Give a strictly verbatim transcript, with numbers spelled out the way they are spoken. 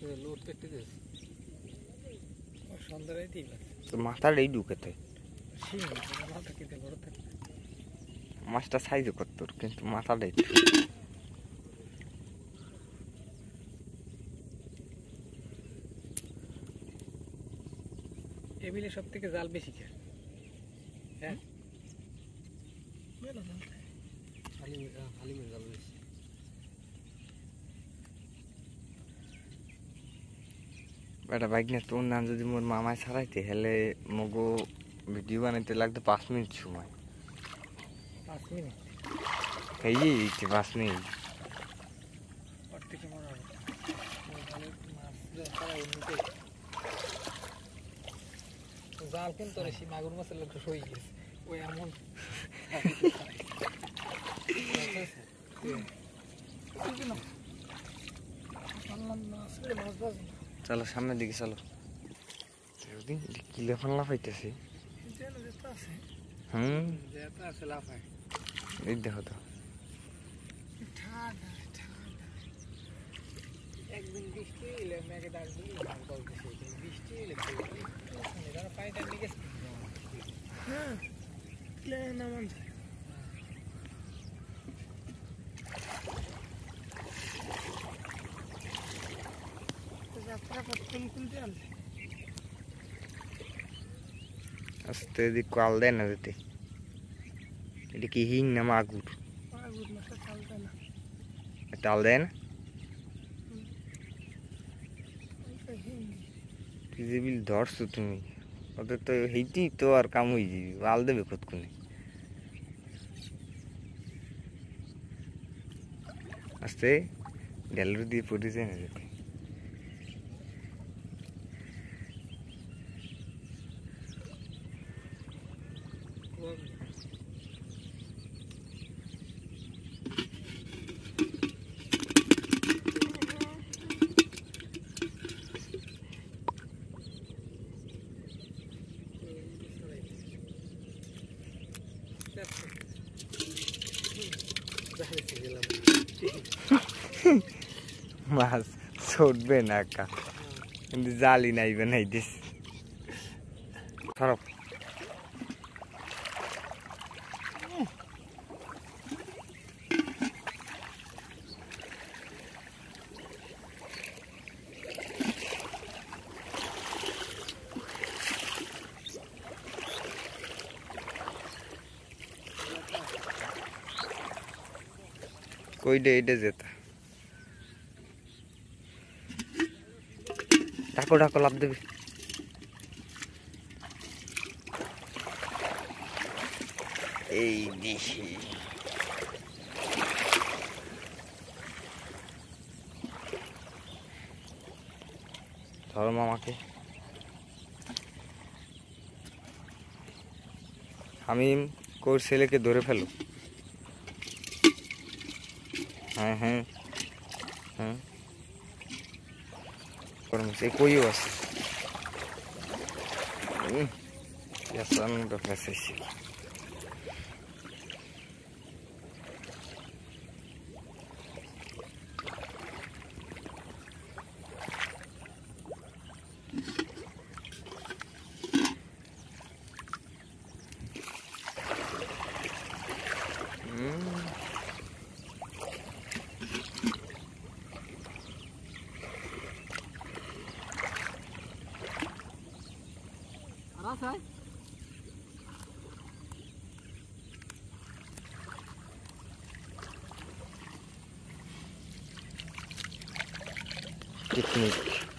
মাথাটাই ঢুকেতে মাছটা সাইজও করত কিন্তু মাথাটাই এবিলে সব থেকে জাল বেশি খায়। হ্যাঁ বেটা বাইক না তোর নাম যদি মোর মামায় ছাড়াইতে হেলে মগো ভিডিও বানাইতে লাগতো পাঁচ মিনিট সময়। পাঁচ মিনিট এই যে পাঁচ মিনিট জাল কিন্তু রেছি মাগুর মাছের লোক সই গেছে ওই এমন চলো সামনের দিকে চলো। কিলে ফাল্লা পাইতেছি। হুম এই দেখো তো একদিন বৃষ্টি এলে মেঘে ডাক দিলি বৃষ্টি এলে পানিটা নিয়ে গেছে। হ্যাঁ নামান আস্তে দিক কাল দেয় না যেতে। এটা কি হিং না মাগুর? তাল দেয় না তুই যে বিল ধরছো তুমি ওদের তো হেঁটেই তো আর কাম হয়ে যাবি আল দেবে কতক্ষণে। আস্তে গ্যালারি দিয়ে পড়ে যায় না যেতে। মাছ ছুটবে না কা কিন্তু জালি নাইবে নাই দিস সরব কইডে এইডে যেতা ঢাকো ঢাকো লাভ দেবে। এই দিশি ধরো মামাকে। আমি কোর ছেলেকে ধরে ফেলো। হ্যাঁ হ্যাঁ হ্যাঁ এই কইও আছে ফেসেছি। Picnic.